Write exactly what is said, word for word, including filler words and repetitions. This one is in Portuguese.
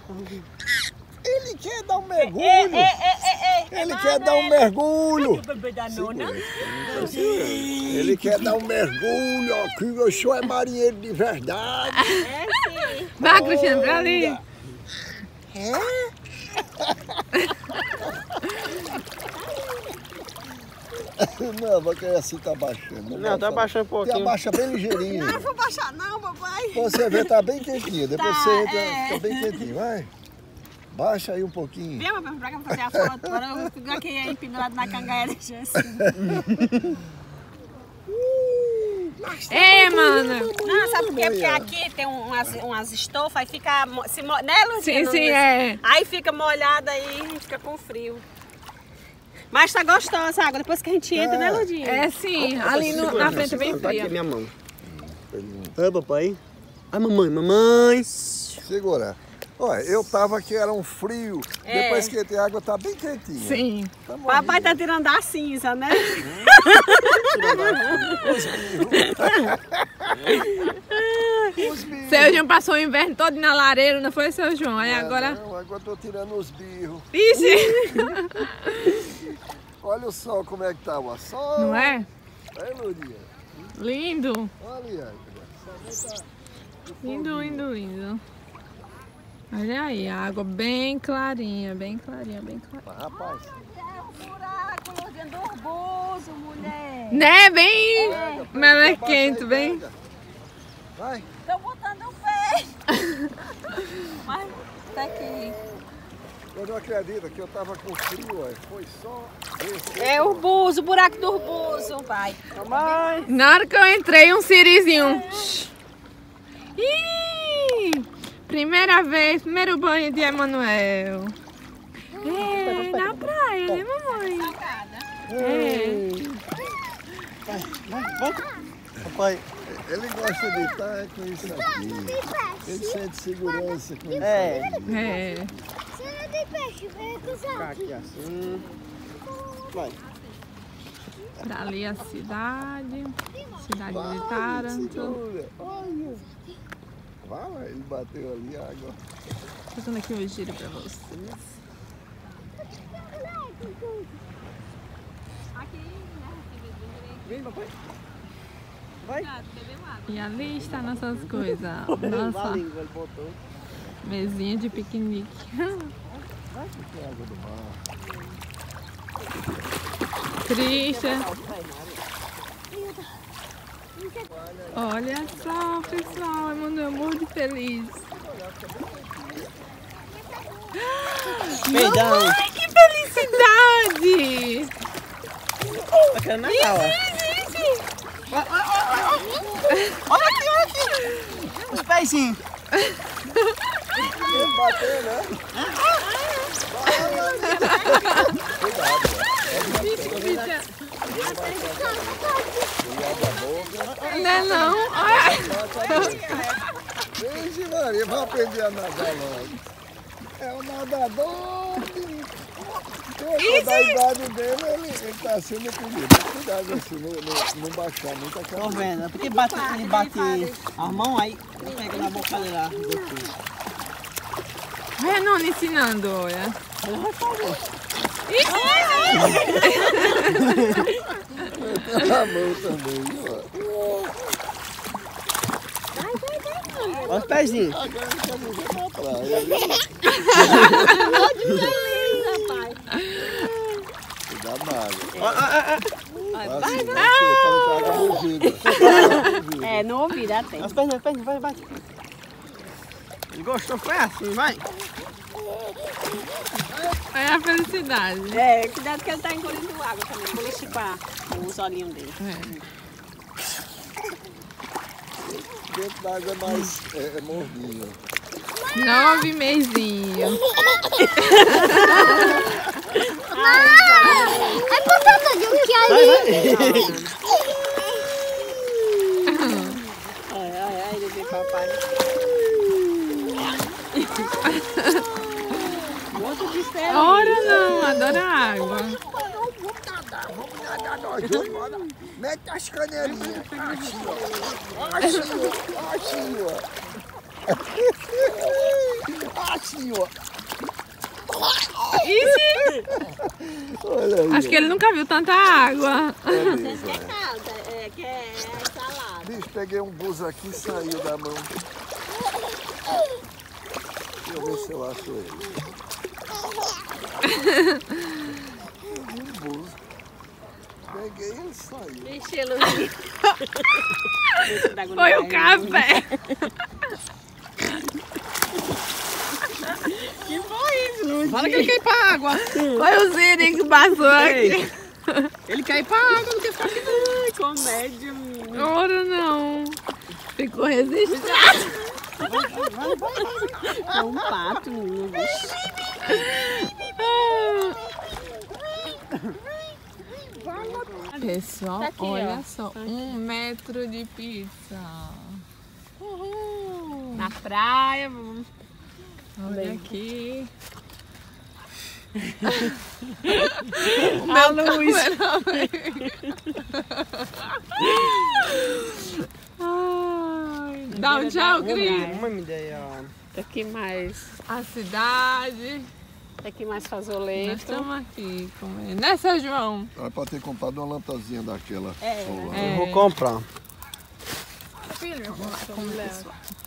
Ele quer dar um mergulho. Ei, ei, ei, ei, Ele quer dar um mergulho. Sim. Ele quer dar um mergulho, ó, que o senhor é marinheiro de verdade. É, sim. Vai, Cristina, pra ali. É? Não, porque assim tá baixando. Não, tá baixando um pouquinho. Você abaixa bem ligeirinho. Não vou baixar não, papai. Você vê, tá bem quentinho. Depois Tá, você entra, é. fica bem quentinho. Vai. Baixa aí um pouquinho. Vem, papai, pra cá fazer a foto. Agora eu vou ficar aqui aí pendurado na cangaia da Jéssica. Ei, mano. Não, sabe por quê? Porque aqui tem umas, umas estofas, aí fica... mo- Se mo... Né, Luzinha? Sim, sim, é. Aí fica molhada aí, a gente fica com frio. Mas tá gostosa a água, depois que a gente entra, né, Ludinha? É sim, ali no- na frente é bem Tá aqui fria. minha mão. Ai, papai. Ai, mamãe, mamãe. Segura. Olha, eu tava que era um frio. É. Depois que tem água, tá bem quentinha. Sim. Tá bom. Papai tá tirando a cinza, né? Os birros. Seu João passou o inverno todo na lareira, não foi, seu João? Aí É, agora... Não, agora eu tô tirando os birros. Ixi! Olha o sol, como é que tá o sol. Não é? É, Lurinha? Lindo. Olha aí. Lindo, lindo, lindo. Olha aí, a água bem clarinha, bem clarinha, bem clarinha. Mas, rapaz, É o buraco, Ludinha, do orboso, mulher. Né? Bem pega, pega, melequento, abaixa aí, bem... pega. Vai. Tô botando o pé. Mas tá aqui. Eu não acredito que eu tava com frio, ó. Foi só descer. É o urboso, o buraco do urboso, vai. Mamãe. Na hora que eu entrei, um sirizinho. Ih, primeira vez, primeiro banho de Emanuel. É, na praia, né, mamãe? É. Vai, vai, volta. Papai. Ele gosta de estar com isso aqui. Ele sente segurança com isso. É. É. Cena de peixe, vem Ficar aqui assim. Vai. Pra ali a cidade. Cidade de Taranto. Segura. Olha. Vai, ele bateu ali a água. Fazendo aqui um giro pra vocês. Vem, papai. Vai. E ali está nossas coisas. A Nossa língua ele botou. mesinha de piquenique. Vai que tem água do mar. Christian. Olha só, pessoal, Emanuel muito feliz. Peidão. Ai, que felicidade! Tá querendo nadar, ó. Olha aqui, olha aqui. Os pezinhos. Ele bateu, né? Não é não? Ai. Vixe, Maria, vai aprender a nadar logo. É um nadador. Que, da idade dele, ele, ele tá sendo pedido. Cuidado assim, não, não, não baixar muito a Tô cabeça. vendo, é porque bate, ele bate a mão, aí ele pega na boca dele lá. Ai, não, ensinando, olha. Ele vai fazer. A mão também, ó. Olha os pezinhos. Agora ele quer viver na praia. Cuidado na água. Assim, né? Para que a água no ouvido. É, no ouvido até. As pernas, as pernas, vai, vai. Ele gostou, foi assim, vai. É a felicidade. É, cuidado que ele tá engolindo água também. Vou chipar os olhinhos dele. É. Dentro da água é mais é, é morninho. Nove mesinhos. É por causa de um que ali. Ai, ai, ai, bebê papai. Muito de fé. Ora não, adora água. Vamos nadar, vamos nadar nós dois, bora. Mete as canelinhas. Assim, ó. Assim, ó. Assim, ó. Assim, ó. Olha aí. Acho que ele nunca viu tanta água. É mesmo, É é. calda, é que é salada. Bicho, peguei um buzo aqui e saiu da mão. Deixa eu ver se eu acho ele. Um buzo. Peguei e ele saiu. Vixe, Luiz. Foi o café. Que foi isso, Luiz? Fala que ele quer ir pra água. Foi o Ziri que passou aqui. Ele quer ir pra água, não quer ficar aqui não. Ai, comédia. menina. Ora não. Ficou resistindo. É um pato, menino. Vixe. Pessoal, Tá aqui, olha ó. só. Um metro de pizza. Uhul. Na praia, vamos. Olha aqui. A luz. Ai, dá um tchau, Cris. Uma ideia, ó. Tá aqui mais. A cidade. Tá aqui mais Nós fazoleto. estamos aqui comendo. Né, seu João? Era pra ter comprado uma lâmpadazinha daquela É, solar. É. Eu vou comprar. Filho, vamos lá comer, pessoal.